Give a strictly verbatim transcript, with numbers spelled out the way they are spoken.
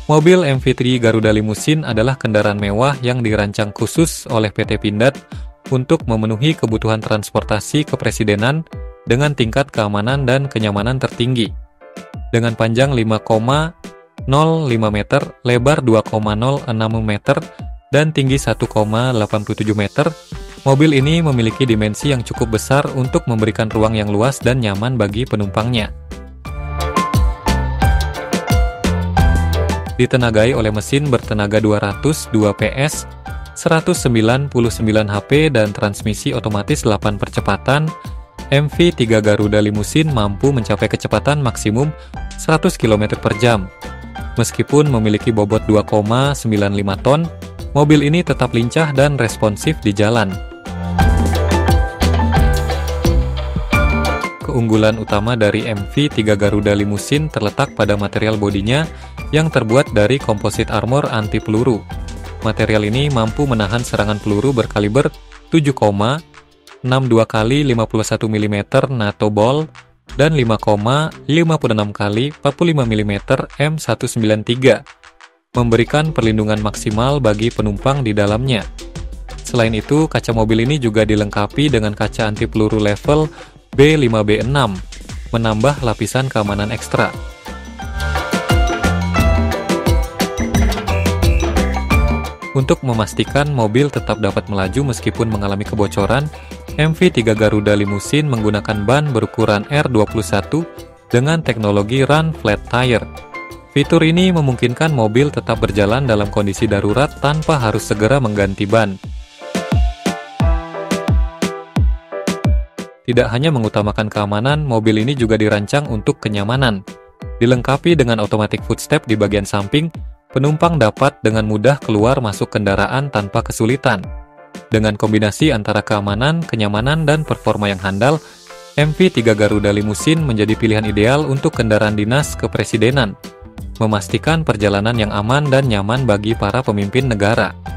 Mobil M V tiga Garuda Limousine adalah kendaraan mewah yang dirancang khusus oleh P T Pindad untuk memenuhi kebutuhan transportasi kepresidenan dengan tingkat keamanan dan kenyamanan tertinggi. Dengan panjang lima koma nol lima meter, lebar dua koma nol enam meter, dan tinggi satu koma delapan tujuh meter, mobil ini memiliki dimensi yang cukup besar untuk memberikan ruang yang luas dan nyaman bagi penumpangnya. Ditenagai oleh mesin bertenaga dua ratus dua P S, seratus sembilan puluh sembilan HP dan transmisi otomatis delapan percepatan, M V tiga Garuda Limousine mampu mencapai kecepatan maksimum seratus kilometer per jam. Meskipun memiliki bobot dua koma sembilan lima ton, mobil ini tetap lincah dan responsif di jalan. Keunggulan utama dari M V tiga Garuda Limousine terletak pada material bodinya yang terbuat dari komposit armor anti peluru. Material ini mampu menahan serangan peluru berkaliber tujuh koma enam dua kali lima puluh satu milimeter NATO ball dan lima koma lima enam kali empat puluh lima milimeter M seratus sembilan puluh tiga, memberikan perlindungan maksimal bagi penumpang di dalamnya. Selain itu, kaca mobil ini juga dilengkapi dengan kaca anti peluru level B lima B enam, menambah lapisan keamanan ekstra. Untuk memastikan mobil tetap dapat melaju meskipun mengalami kebocoran, M V tiga Garuda Limousine menggunakan ban berukuran R dua puluh satu dengan teknologi Run Flat Tire. Fitur ini memungkinkan mobil tetap berjalan dalam kondisi darurat tanpa harus segera mengganti ban. Tidak hanya mengutamakan keamanan, mobil ini juga dirancang untuk kenyamanan. Dilengkapi dengan automatic footstep di bagian samping, penumpang dapat dengan mudah keluar masuk kendaraan tanpa kesulitan. Dengan kombinasi antara keamanan, kenyamanan, dan performa yang handal, M V tiga Garuda Limousine menjadi pilihan ideal untuk kendaraan dinas kepresidenan, memastikan perjalanan yang aman dan nyaman bagi para pemimpin negara.